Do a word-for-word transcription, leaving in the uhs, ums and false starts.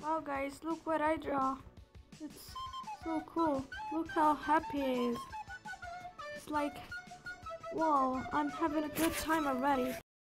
Wow guys, look what I draw. It's so cool. Look how happy he is. It's like, wow, I'm having a good time already.